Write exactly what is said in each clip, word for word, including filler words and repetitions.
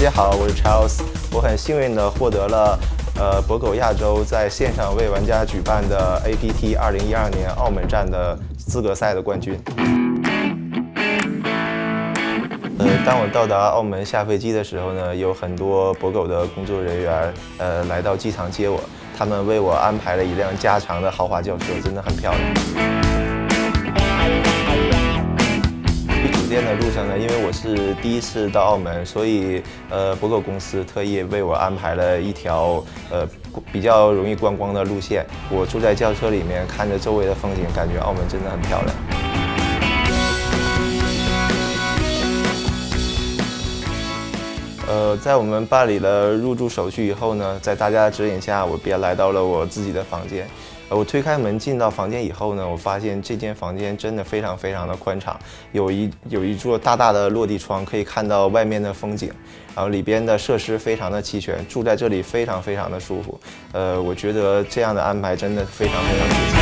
家好，我是 Charles。我很幸运地获得了呃博狗亚洲在现场为玩家举办的 A P T 二零一二年澳门站的资格赛的冠军。呃，当我到达澳门下飞机的时候呢，有很多博狗的工作人员呃来到机场接我，他们为我安排了一辆加长的豪华轿车，真的很漂亮。 酒店的路上呢，因为我是第一次到澳门，所以呃，博狗公司特意为我安排了一条呃比较容易观光的路线。我住在轿车里面，看着周围的风景，感觉澳门真的很漂亮。呃，在我们办理了入住手续以后呢，在大家的指引下，我便来到了我自己的房间。 我推开门进到房间以后呢，我发现这间房间真的非常非常的宽敞，有一有一座大大的落地窗，可以看到外面的风景，然后里边的设施非常的齐全，住在这里非常非常的舒服。呃，我觉得这样的安排真的非常非常不错。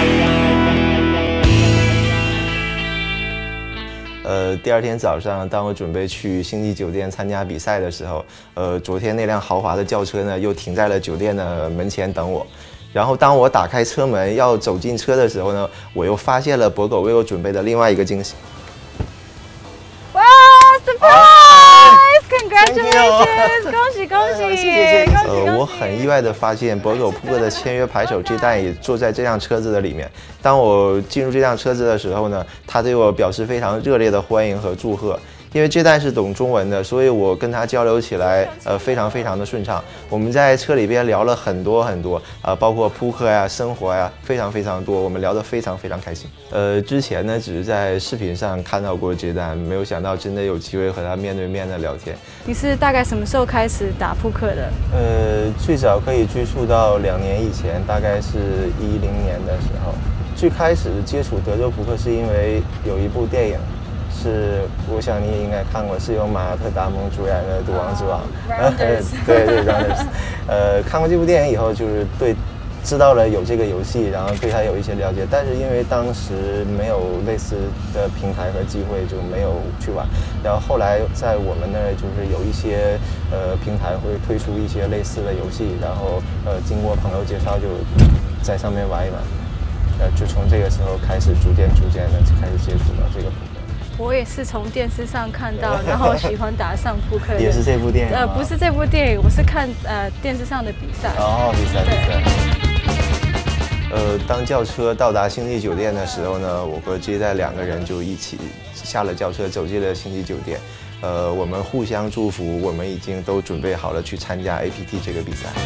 呃，第二天早上，当我准备去星级酒店参加比赛的时候，呃，昨天那辆豪华的轿车呢，又停在了酒店的门前等我。 然后，当我打开车门要走进车的时候呢，我又发现了博狗为我准备的另外一个惊喜。 哇 ！Surprise！Congratulations！ 恭喜恭喜！谢谢恭喜！ 呃，我很意外的发现，博狗扑克的签约牌手这代也坐在这辆车子的里面。当我进入这辆车子的时候呢，他对我表示非常热烈的欢迎和祝贺。 因为这代是懂中文的，所以我跟他交流起来，呃，非常非常的顺畅。我们在车里边聊了很多很多，啊、呃，包括扑克呀、生活呀，非常非常多，我们聊得非常非常开心。呃，之前呢，只是在视频上看到过这代，没有想到真的有机会和他面对面的聊天。 你是大概什么时候开始打扑克的？ 呃，最早可以追溯到两年以前，大概是一零年的时候。最开始接触德州扑克是因为有一部电影。 是，我想你也应该看过，是由马特·达蒙主演的《赌王之王》。 Rounders 对对 ，Rounders。呃，看过这部电影以后，就是对知道了有这个游戏，然后对它有一些了解。但是因为当时没有类似的平台和机会，就没有去玩。然后后来在我们那儿就是有一些呃平台会推出一些类似的游戏，然后呃经过朋友介绍，就在上面玩一玩。呃，就从这个时候开始，逐渐逐渐的开始接触到这个扑克。 我也是从电视上看到，然后喜欢打上扑克。 也是这部电影？呃， 不是这部电影，我是看呃电视上的比赛。 哦，比赛比赛。呃，当轿车到达星级酒店的时候呢，我和接待两个人就一起下了轿车，走进了星级酒店。呃，我们互相祝福，我们已经都准备好了去参加 A P T 这个比赛。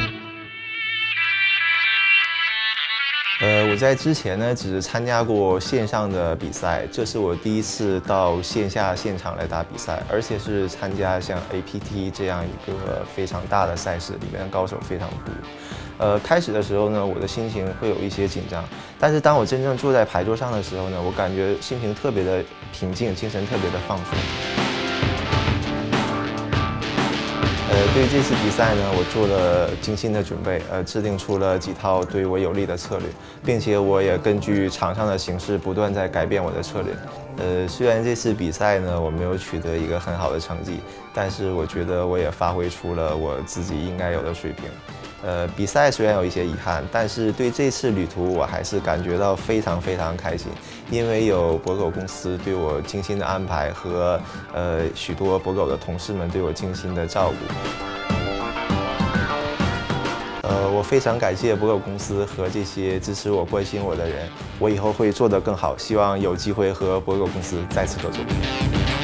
呃，我在之前呢，只是参加过线上的比赛，这是我第一次到线下现场来打比赛，而且是参加像 A P T 这样一个非常大的赛事，里面的高手非常多。呃，开始的时候呢，我的心情会有一些紧张，但是当我真正坐在牌桌上的时候呢，我感觉心情特别的平静，精神特别的放松。 呃，对于这次比赛呢，我做了精心的准备，呃，制定出了几套对我有利的策略，并且我也根据场上的形势不断在改变我的策略。呃，虽然这次比赛呢我没有取得一个很好的成绩，但是我觉得我也发挥出了我自己应该有的水平。呃，比赛虽然有一些遗憾，但是对这次旅途我还是感觉到非常非常开心，因为有博狗公司对我精心的安排和呃许多博狗的同事们对我精心的照顾。呃，我非常感谢博狗公司和这些支持我、关心我的人，我以后会做得更好，希望有机会和博狗公司再次合作。